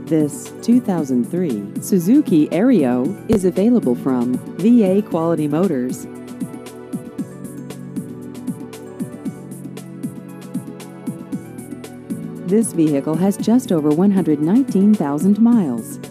This 2003 Suzuki Ario is available from VA Quality Motors. This vehicle has just over 119,000 miles.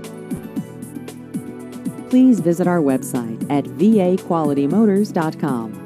Please visit our website at vaqualitymotors.com.